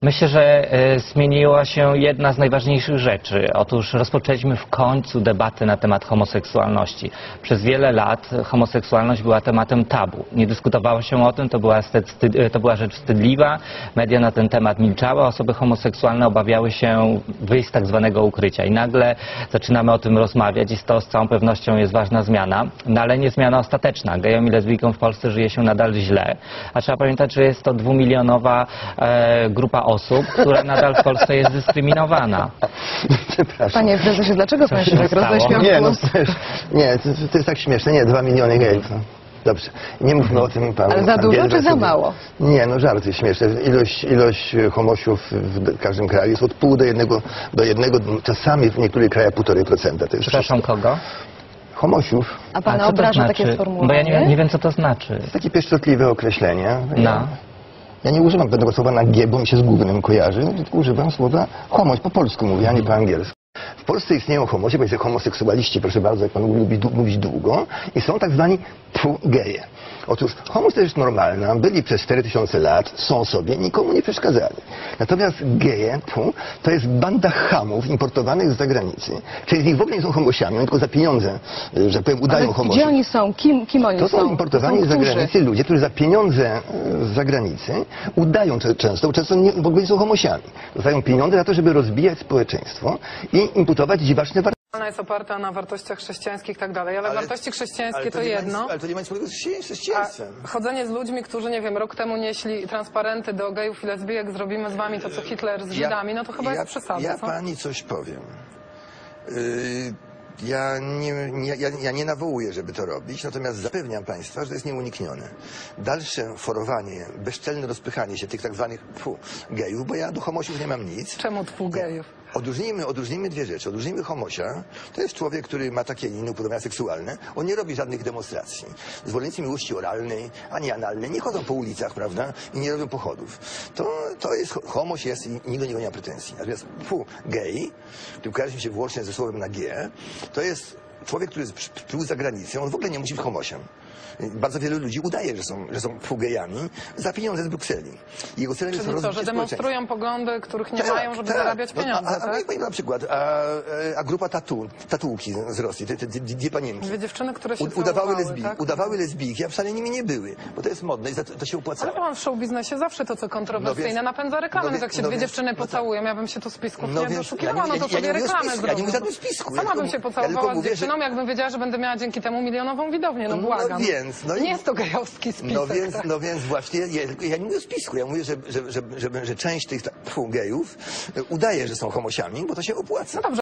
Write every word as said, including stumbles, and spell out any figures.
Myślę, że e, zmieniła się jedna z najważniejszych rzeczy. Otóż rozpoczęliśmy w końcu debatę na temat homoseksualności. Przez wiele lat homoseksualność była tematem tabu. Nie dyskutowało się o tym, to była, styd, to była rzecz wstydliwa. Media na ten temat milczały, osoby homoseksualne obawiały się wyjść z tak zwanego ukrycia. I nagle zaczynamy o tym rozmawiać i to z całą pewnością jest ważna zmiana, no ale nie zmiana ostateczna. Gejom i lesbijkom w Polsce żyje się nadal źle, a trzeba pamiętać, że jest to dwumilionowa e, grupa osób. osób, która nadal w Polsce jest dyskryminowana. Przepraszam. Panie prezesie, dlaczego pan się tak stało? roześmiał? Nie, no, nie to, to jest tak śmieszne. Nie, dwa miliony gejów. No. Dobrze. Nie mówmy o tym panu. Ale za pan dużo wie, czy za sobie... mało? Nie, no żarty śmieszne. Ilość, ilość homosiów w każdym kraju jest od pół do jednego, do jednego, czasami w niektórych krajach półtorej procenta. To jest Przepraszam, kogo? homosiów. A pana A co to obraża znaczy? takie sformułowanie? Bo ja nie, nie wiem, co to znaczy. Takie pieszczotliwe określenie. No. Ja nie używam pewnego słowa na G, bo mi się z gównem kojarzy, tylko używam słowa homoś, po polsku mówię, a nie po angielsku. W Polsce istnieją homosie, bo są homoseksualiści, proszę bardzo, jak pan lubi mówić długo, i są tak zwani pfu, geje. Otóż homoś to jest normalna, byli przez cztery tysiące lat, są sobie, nikomu nie przeszkadzali. Natomiast geje, pfu, to jest banda chamów importowanych z zagranicy. Czyli z nich w ogóle nie są homosiami, tylko za pieniądze, że powiem, udają Ale homosi. gdzie oni są? Kim, kim oni To są? są importowani To z są którzy? zagranicy ludzie, którzy za pieniądze z zagranicy udają często, bo często nie, w ogóle nie są homosiami. Dostają pieniądze na to, żeby rozbijać społeczeństwo i imputować dziwaczne wartości. Ona jest oparta na wartościach chrześcijańskich i tak dalej, ale, Ale- wartości chrześcijańskie Ale to, nie ma jedno. nic- Ale to nie ma nic wspólnego z chrześcijaństwem. A chodzenie z ludźmi, którzy, nie wiem, rok temu nieśli transparenty do gejów i lesbijek, zrobimy z wami to, co Hitler z Żydami, no to chyba ja, jest przesada, Ja co? pani coś powiem. Yy, ja, nie, nie, ja, ja nie nawołuję, żeby to robić, natomiast zapewniam państwa, że to jest nieuniknione. Dalsze forowanie, bezczelne rozpychanie się tych tak zwanych pfu, gejów, bo ja do homosiów nie mam nic. Czemu twu gejów? Odróżnijmy, odróżnijmy dwie rzeczy. Odróżnijmy homosia. To jest człowiek, który ma takie inne upodobania seksualne. On nie robi żadnych demonstracji. Zwolennicy miłości oralnej, ani analnej nie chodzą po ulicach, prawda? I nie robią pochodów. To, to jest, homoś jest i nikt do niego nie ma pretensji. Natomiast fu, gej, który kojarzy mi się wyłącznie ze słowem na G, to jest człowiek, który przybył za granicę. On w ogóle nie musi być homosiem. Bardzo wielu ludzi udaje, że są, że są gejami za pieniądze z Brukseli. Jego celem jest Czyli co, że rozbicie demonstrują poglądy, których nie tak, mają, żeby tak. zarabiać No, pieniądze, a, a, tak? a, na przykład, a, a grupa tatu, tatułki z Rosji, te, te, te dwie panienki. Dwie dziewczyny, które się U, udawały, całowały, lesbi tak? udawały lesbijki, a wcale nimi nie były, bo to jest modne i za to, to się Ale opłacało. pan w show biznesie zawsze to, co kontrowersyjne, No więc- napędza reklamę. no No więc- jak się no dwie więc- dziewczyny no tak. pocałują, ja bym się tu spisków No nie więc- doszukiwała, ja nie- no to ja sobie nie mówię o reklamę spisku, ja nie zrobią. mówię o żadnym spisku. Ja Sama bym tylko- się ja pocałowała tylko z mówię, dziewczyną, że- jakbym wiedziała, że będę miała dzięki temu milionową widownię, no No błagam. więc, no i- Nie jest to gejowski spisek. No więc, tak? no więc właśnie, ja, ja nie mówię o spisku, ja mówię, że, że, że, że, że część tych pfu, gejów udaje, że są homosiami, bo to się opłaca. No dobrze.